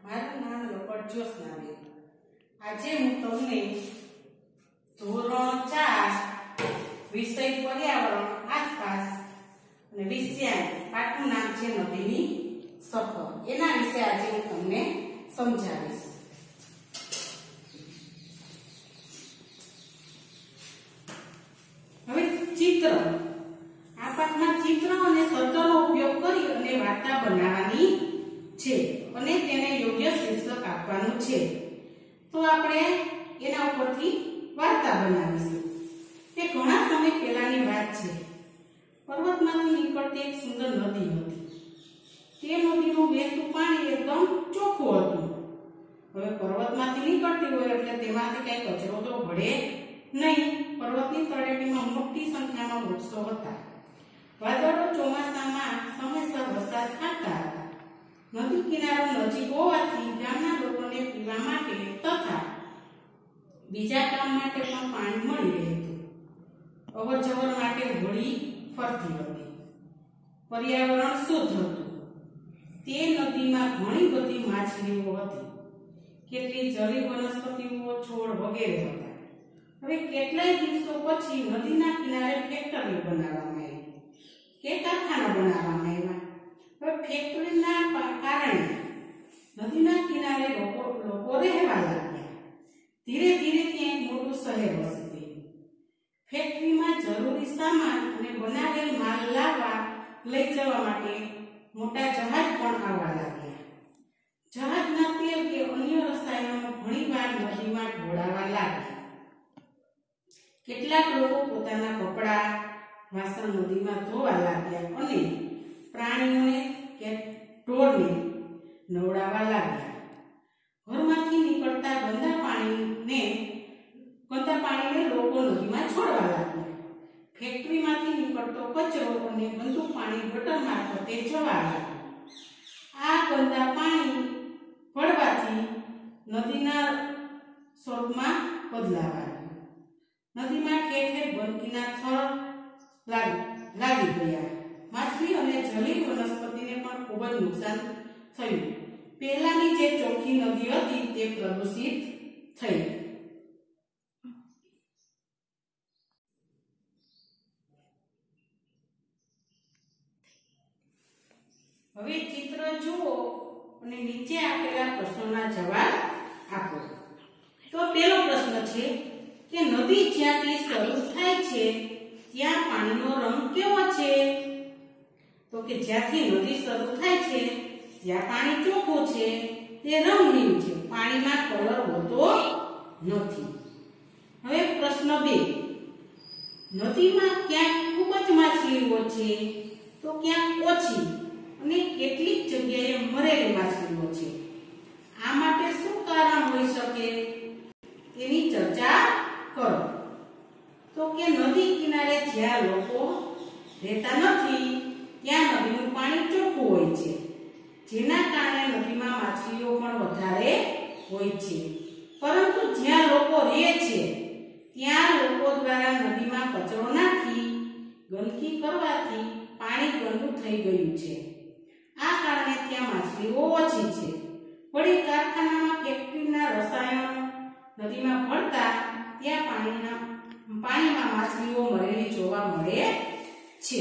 મારું નામ લપટ જ્યોત્સનાબેન. આજે હું તમને ધોરણ 4 વિષય પર્યાવરણ આસપાસ અને વિષય પાઠનું નામ છે નદીની સફર. એના વિશે આજે હું તમને સમજાવીશ. હવે ચિત્ર, આ પાઠમાં ચિત્ર અને શબ્દોનો ઉપયોગ કરી અને વાર્તા બનાવવાની છે અને તેને યોગ્ય શીર્ષક આપવાનું છે. તો આપણે એના ઉપરથી વાર્તા બનાવીશું. તે ઘણા સમય પહેલાની વાત છે. પર્વતમાંથી નીકળતી એક સુંદર નદી હતી. તે નદીનું વહેતું પાણી એકદમ ચોખ્ખું હતું. હવે પર્વતમાંથી નીકળતી હોય એટલે તેમાંથી કઈ કચરો તો ભળે નહીં. પર્વતની તળેટીમાં મોટી સંખ્યામાં વૃક્ષો હતા. વાદળો ચોમાસામાં સમયસર વરસાદ ખાતા હતા. નદી કિનારો નજીક હોવાથી ગામના લોકોને પીવા માટે તથા બીજા કામ માટે પણ પાણી મળી રહેતું. અવર જવર માટે હોડી ફરતી હતી. પર્યાવરણ શુદ્ધ હતું. તે નદીમાં ઘણી બધી માછલીઓ હતી. કેટલી જળી વનસ્પતિઓ, છોડ વગેરે હતા. હવે કેટલાય દિવસો પછી નદીના કિનારે ફેક્ટરી બનાવવામાં આવી કે કારખાના બનાવવામાં આવ્યા. હવે ફેક્ટરીના કારણે નદીના કિનારે લોકો રહેવા લાગ્યા. ધીરે ધીરે ત્યાં એક મોટું શહેર વસી ગયું. ફેક્ટરીમાં જરૂરી સામાન અને બનાવેલ માલ લઈ જવા માટે મોટા જહાજ પણ આવવા લાગ્યા. જહાજના તેલ કે અન્ય રસાયણો ઘણીવાર નદીમાં ઢોળાવા લાગ્યા. કેટલાક લોકો પોતાના કપડા, વાસણ નદીમાં ધોવા લાગ્યા અને પ્રાણીઓને કે ઢોરને નવડાવવા લાગ્યા. ઘરમાંથી નીકળતા ગંદા પાણીને લોકો નદીમાં છોડવા લાગ્યા. ફેક્ટરીમાંથી નીકળતો કચરો અને ગંદુ પાણી ગટર મારફતે જવા લાગ્યું. આ ગંદા પાણી પડવાથી નદીના સ્વરૂપમાં બદલાવા નદીમાં ઠેર ઠેર ગંદકીના થર લાગી ગયા. માછલી અને જલીય વનસ્પતિને પણ ખૂબ જ નુકસાન થયું. પહેલાની જે ચોખ્ખી નદી હતી તે પ્રદૂષિત થઈ. હવે ચિત્ર જુઓ અને નીચે આપેલા પ્રશ્નોના જવાબ આપો. તો પહેલો પ્રશ્ન છે કે નદી જ્યાંથી શરૂ થાય છે ત્યાં પાણીનો રંગ કેવો છે? તો કે જ્યાંથી નદી શરૂ થાય છે ત્યાં પાણી ચોખ્ખું છે, તે રંગહીન છે, પાણીમાં કલર હોતો નથી. હવે પ્રશ્ન 2, નદીમાં ક્યાંક ખૂબ જ માછલીઓ છે તો ક્યાંક ઓછી અને કેટલીક જગ્યાએ મરેલી માછલીઓ છે. આ માટે શું કારણ હોઈ શકે તેની ચર્ચા કરો. તો કે નદી કિનારે જ્યાં લોકો રહેતા નથી ત્યાં નદીનું પાણી ચોખ્ખું હોય છે, જેના કારણે નદીમાં માછલીઓ પણ વધારે હોય છે. પરંતુ જ્યાં લોકો રહે છે ત્યાં લોકો દ્વારા નદીમાં કચરો નાખી ગંદકી કરવાથી પાણી ગંદુ થઈ ગયું છે. આ કારણે ત્યાં માછલીઓ ઓછી છે. વળી કારખાનામાં ફેક્ટરીના રસાયણો નદીમાં ભળતા ત્યાં પાણીમાં માછલીઓ મરેલી જોવા મળે છે.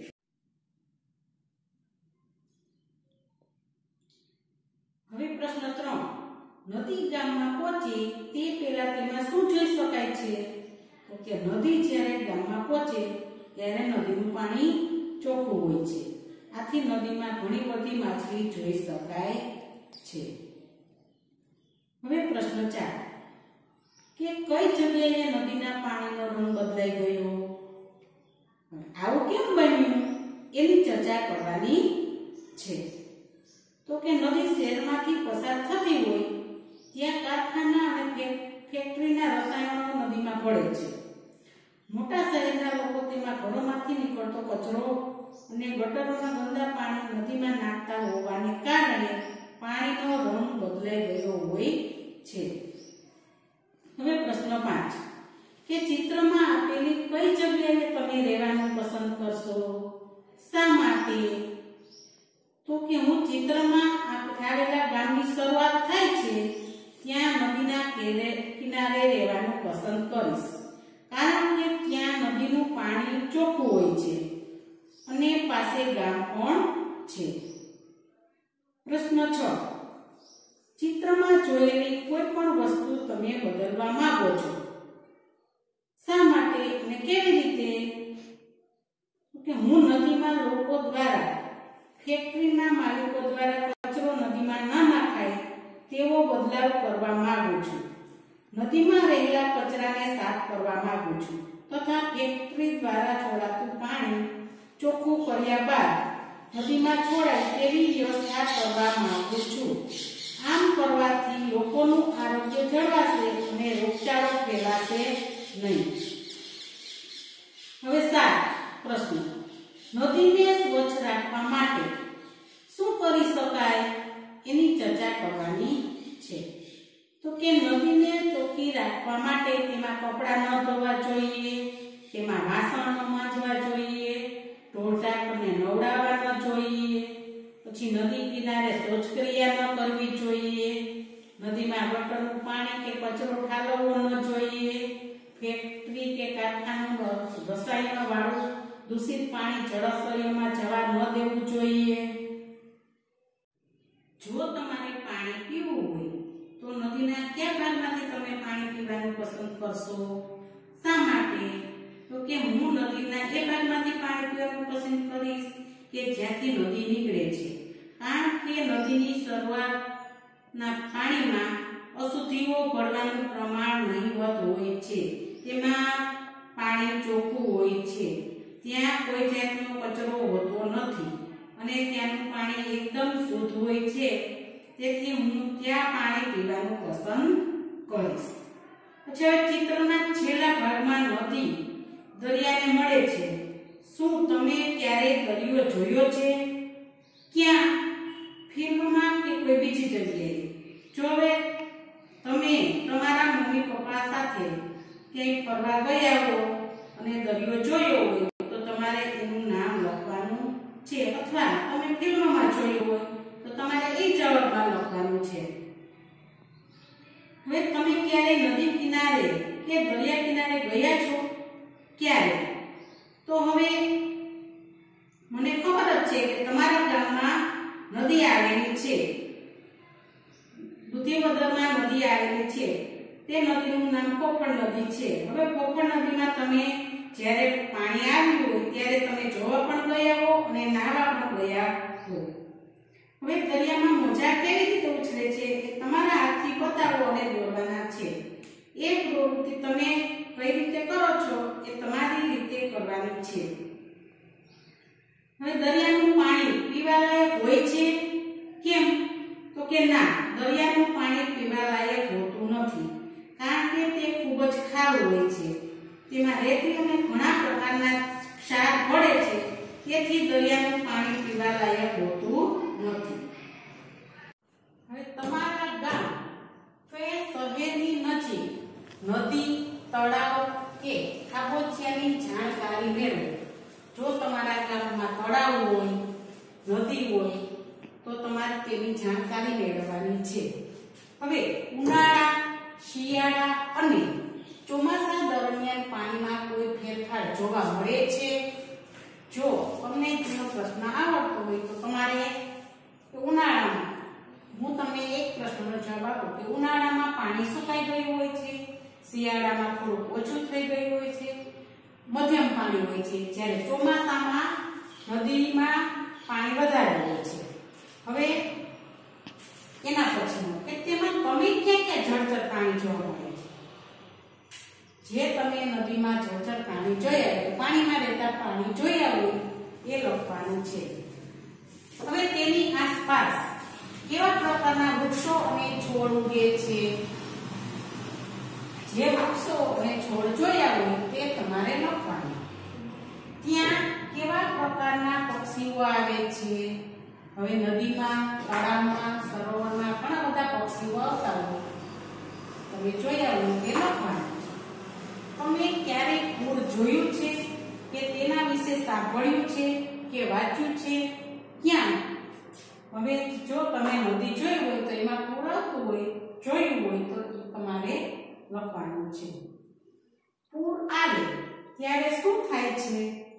હવે પ્રશ્ન 3, નદી ગામમાં પહોંચે તે પહેલા તેમાં શું જોઈ શકાય છે? તો કે નદી જ્યારે ગામમાં પહોંચે ત્યારે નદીનું પાણી ચોખ્ખું હોય છે. આથી નદીમાં ઘણી બધી માછલી જોઈ શકાય છે. હવે પ્રશ્ન 4, કે કઈ જગ્યાએ નદીના પાણીનો રંગ બદલાઈ ગયો? આવું કેમ બન્યું એની ચર્ચા કરવાની છે. તો કે નદી શહેરમાંથી પસાર થતી હોય ત્યાં કારખાના અને ફેક્ટરીના રસાયણો નદીમાં ભળે છે. મોટા શહેરના લોકો તેમાં ઘરોમાંથી નીકળતો કચરો અને ગટરોના ગંદા પાણી નદીમાં નાખતા હોવાને કારણે પાણીનો રંગ બદલાઈ ગયો હોય છે. હવે પ્રશ્ન 5, કે ચિત્રમાં આપેલી કઈ જગ્યાએ તમે રહેવાનું પસંદ કરશો? શા માટે? તો કે હું ચિત્રમાં આવેલા ગામની શરૂઆત પસંદ કરીશ, કારણ કે ત્યાં નદીનું પાણી ચોખ્ખું હોય છે અને પાસે ગામ પણ છે. પ્રશ્ન 6. ચિત્રમાં જોયેલી કોઈ પણ વસ્તુ તમે બદલવા માંગો છો. શા માટે અને કેવી રીતે? કે હું નદીમાં લોકો દ્વારા, ફેક્ટરીના માલિકો દ્વારા કચરો નદીમાં ન નાખાય તેવો બદલાવ કરવા માંગુ છું. નદીમાં રહેલા કચરાને સાફ કરવા માંગુ છું તથા ફેક્ટરી દ્વારા છોડાતું પાણી ચોખ્ખું કર્યા બાદ નદીમાં છોડાય તેવી વ્યવસ્થા કરવા માંગુ છું. આમ કરવાથી લોકોનું આરોગ્ય જળવાશે અને રોગચાળો ફેલાશે નહીં. હવે 7 પ્રશ્ન. નદીને સ્વચ્છ રાખવા માટે શું કરી શકાય એની ચર્ચા કરવાની છે. તો કે નદીને ચોખ્ખી રાખવા માટે તેમાં કપડાં ન ધોવા જોઈએ, તેમાં વાસણ ન માંજવા જોઈએ, ઢોરઢાંખરને નવડાવવા ન જોઈએ, પછી નદી કિનારે શૌચક્રિયા ન કરવી જોઈએ, નદીમાં ગટરનું પાણી કે કચરો ઠાલવવો ન જોઈએ, ફેક્ટરી કે કારખાનું રસાયણ વાળું દૂષિત પાણી જળાશયોમાં જવા ન દેવું જોઈએ. જો તમારે પાણી પીવું હોય તો નદીના કયા ભાગમાંથી તમે પાણી પીવાનું પસંદ કરશો? શા માટે? તો કે હું નદીના એ ભાગમાંથી પાણી પીવાનું પસંદ કરીશ કે જ્યાંથી નદી નીકળે છે, કારણ કે નદીની શરૂઆતના પાણીમાં અશુદ્ધિઓ ભળવાનું પ્રમાણ નહીવત હોય છે. તેમાં પાણી ચોખ્ખું હોય છે, ત્યાં કોઈ જાતનો કચરો હોતો નથી અને ત્યાંનું પાણી એકદમ શુદ્ધ હોય છે. તેથી હું ત્યાં પાણી પીવાનું પસંદ કરીશ. પછી ચિત્રના છેલ્લા ભાગમાં નદી દરિયાને મળે છે. શું તમે ક્યારે દરિયો જોયો છે? ક્યાં? ફિલ્મમાં કે કોઈ બીજી જગ્યાએ? જો હવે તમે તમારા મમ્મી પપ્પા સાથે ક્યાંય ફરવા ગયા હો અને દરિયો જોયો હોય તો તમારે એનું નામ લખવાનું છે, અથવા તમે ફિલ્મમાં જોયું હોય તો તમારે એ જવાબમાં લખવાનું છે. હવે તમે ક્યારે નદી કિનારે કે દરિયા કિનારે ગયા છો? ક્યારે? તો હવે મને ખબર જ છે કે તમારા ગામમાં નદી આવેલી છે, દુધિવદરમાં નદી આવેલી છે. તે નદીનું નામ પોપણ નદી છે. હવે પોપણ નદીમાં તમે જ્યારે પાણી આવ્યું હોય ત્યારે તમે જોવા પણ ગયા હો અને નાહવા પણ ગયા હો. હવે દરિયામાં મોજા કેવી રીતે ઉછળે છે એ તમારા હાથથી બતાવો અને દોરવાના છે. એ પ્રવૃત્તિ તમે કઈ રીતે કરો છો એ તમારી રીતે કરવાની છે. હવે દરિયાનું પાણી પીવાલાયક હોય છે? કેમ? તો કે ના, દરિયાનું પાણી પીવાલાયક હોતું નથી, કારણ કે તે ખૂબ જ ખારું હોય છે. તેમાં રેતી અને ઘણા પ્રકારના ક્ષાર ભળે છે. તેથી દરિયાનું પાણી પીવાલાયક હોતું નથી. હવે તમારા ગામ કે શહેરની નજીક નદી, તળાવ કે ખાબોચિયાની જાણકારી મેળવો. જો તમારા ગામમાં તળાવ હોય, નદી હોય તો તમારે તેની જાણકારી મેળવવાની છે. હવે ઉનાળા, શિયાળા અને ચોમાસા દરમિયાન પાણીમાં કોઈ ફેરફાર જોવા મળે છે? જો તમને તેનો પ્રશ્ન આવડતો હોય તો તમારે ઉનાળામાં, હું તમને એક પ્રશ્નનો જવાબ આપું કે ઉનાળામાં પાણી સુકાઈ ગયું હોય છે, શિયાળામાં થોડું ઓછું થઈ ગયું હોય છે, મધ્યમ પાણી હોય છે, જ્યારે ચોમાસામાં નદીમાં પાણી વધારે હોય છે. હવે એના પછીનો કે તેમાં તમે ક્યાં ક્યાં જળચર પ્રાણી જોવા મળે છે? જે તમે નદીમાં જળચર પ્રાણી જોયા હોય, પાણીમાં રહેતા પ્રાણી જોયા હોય એ લખવાનું છે. હવે તેની આસપાસ કેવા પ્રકારના વૃક્ષો અને છોડ ઉગે છે? જે વૃક્ષો અને છોડ જોયા હોય તે તમારે લખવાનું. ત્યાં કેવા પ્રકારના પક્ષીઓ આવે છે? હવે નદીમાં, તળાવમાં, સરોવરમાં ઘણા બધા પક્ષીઓ આવતા હોય, તમે જોયા હોય તે લખવાનું. તમે ક્યારેક પૂર જોયું છે કે તેના વિશે સાંભળ્યું છે કે વાંચ્યું છે? ક્યાં? હવે જો તમે નદી જોઈ હોય તો એમાં પૂર આવતું હોય, જોયું હોય તો તમારે લખવાનું છે. પૂર આવે ત્યારે શું થાય છે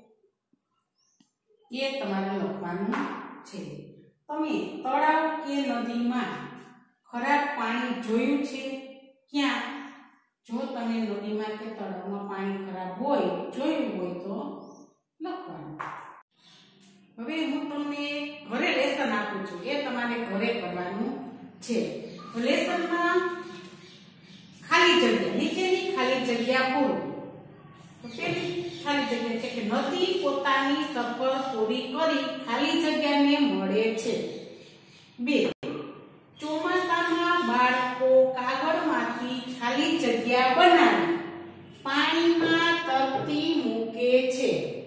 એ તમારે લખવાનું છે. તમે તળાવ કે નદીમાં ખરાબ પાણી જોયું છે ક્યાં? જો તમે નદીમાં કે તળાવમાં પાણી ખરાબ હોય જોયું હોય તો લખવાનું. હવે હું તમને ઘરે લેસન આપું છું, એ તમારે ઘરે કરવાનું છે. લેસનમાં ખાલી જગ્યા, નીચેની ખાલી જગ્યા પૂરો. તો પેલી ખાલી જગ્યા છે કે નદી પોતાની સફર પૂરી કરી ખાલી જગ્યાને મળે છે. 2 ચોમાસામાં બાળકો કાગળમાંથી ખાલી જગ્યા બનાવી પાણીમાં તરતી મૂકે છે.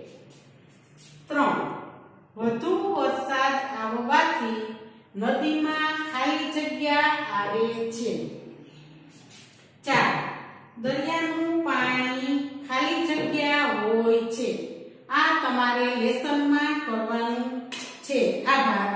3 વધુ વરસાદ આવવાથી નદીમાં ખાલી જગ્યા આવે છે. 4 દરિયાનું પાણી ખાલી જગ્યા હોય છે. આ તમારે લેસનમાં કરવાનું છે. આભાર.